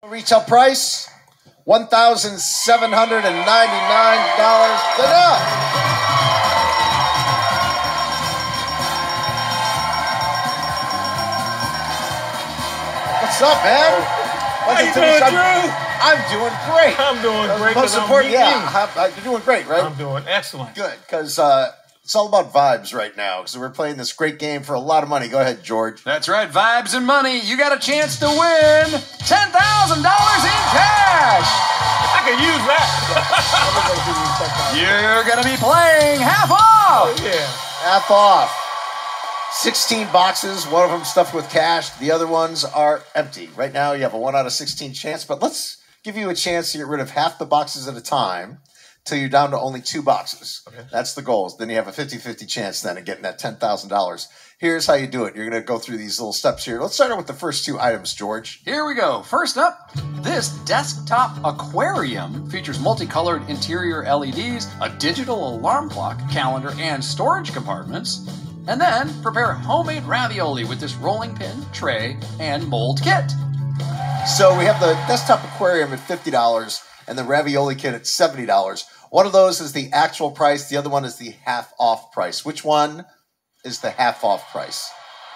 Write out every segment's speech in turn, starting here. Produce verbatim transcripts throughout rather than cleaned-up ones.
Retail price, one thousand seven hundred ninety-nine dollars. Good enough. What's up, man? How you doing, Drew? I'm doing great. I'm doing great. Most important, yeah. I'm, you're doing great, right? I'm doing excellent. Good, because uh, it's all about vibes right now. Because we're playing this great game for a lot of money. Go ahead, George. That's right, vibes and money. You got a chance to win ten thousand dollars in cash. I can use that. You're going to be playing half off. Oh, yeah. Half off. sixteen boxes, one of them stuffed with cash. The other ones are empty. Right now, you have a one out of sixteen chance, but let's give you a chance to get rid of half the boxes at a time till you're down to only two boxes. Okay. That's the goal. Then you have a fifty-fifty chance then of getting that ten thousand dollars. Here's how you do it. You're going to go through these little steps here. Let's start out with the first two items, George. Here we go. First up, this desktop aquarium features multicolored interior L E Ds, a digital alarm clock, calendar, and storage compartments. And then prepare homemade ravioli with this rolling pin, tray, and mold kit. So we have the desktop aquarium at fifty dollars and the ravioli kit at seventy dollars. One of those is the actual price. The other one is the half off price. Which one is the half off price?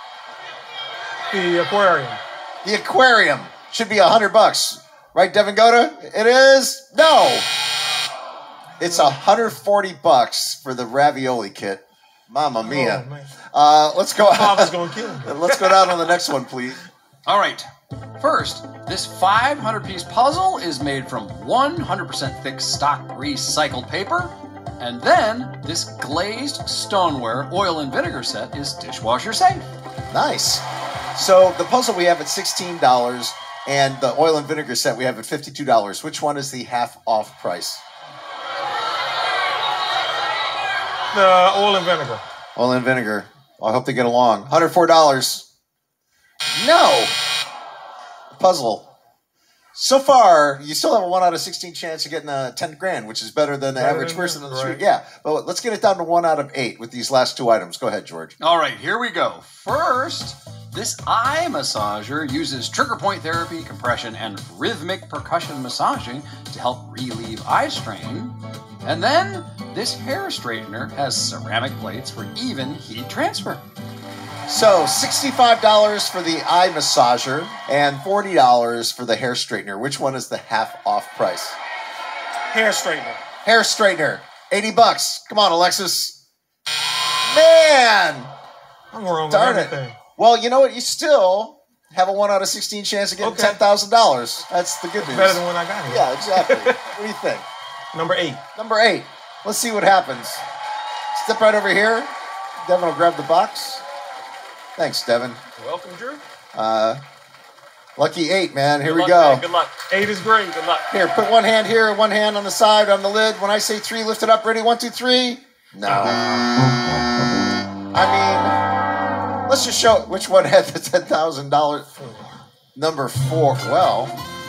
The aquarium. The aquarium should be a hundred bucks. Right, Devin Goda? It is? No. It's a hundred forty bucks for the ravioli kit. Mamma mia. Oh, man. Uh, let's go. Father's gonna kill me. Let's go down on the next one, please. All right. First, this five hundred piece puzzle is made from one hundred percent thick stock recycled paper. And then this glazed stoneware oil and vinegar set is dishwasher safe. Nice. So the puzzle we have at sixteen dollars and the oil and vinegar set we have at fifty-two dollars. Which one is the half off price? The oil and vinegar. Oil and vinegar. Well, I hope they get along. one hundred four dollars. No. Puzzle. So far, you still have a one out of sixteen chance of getting a ten grand, which is better than the Better average than person that, on the right. street. Yeah, but let's get it down to one out of eight with these last two items. Go ahead, George. All right, here we go. First, this eye massager uses trigger point therapy, compression, and rhythmic percussion massaging to help relieve eye strain. And then, this hair straightener has ceramic plates for even heat transfer. So sixty-five dollars for the eye massager and forty dollars for the hair straightener. Which one is the half off price? Hair straightener. Hair straightener, eighty bucks. Come on, Alexis. Man, I'm wrong darn with it. everything. Well, you know what? You still have a one out of sixteen chance of getting Okay. ten thousand dollars. That's the good news. Better than when I got here. Yeah, exactly. What do you think? Number eight. Number eight. Let's see what happens. Step right over here. Devin will grab the box. Thanks, Devin. You're welcome, Drew. Uh, lucky eight, man. Here Good we luck, go. man. Good luck. Eight is great. Good luck. Here, put one hand here, one hand on the side, on the lid. When I say three, lift it up. Ready? One, two, three. No. I mean, let's just show which one had the ten thousand dollars. Number four. Well.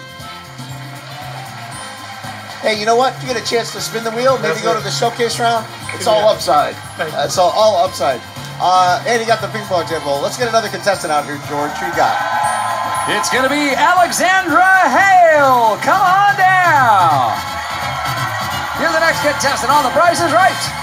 Hey, you know what? You get a chance to spin the wheel, maybe That's go it. to the showcase round. It's all Yeah. upside. Thank you. It's all, all upside. Uh, and you got the ping pong table. Let's get another contestant out here, George. Who you got? It's going to be Alexandra Hale. Come on down. You're the next contestant on The Price is Right.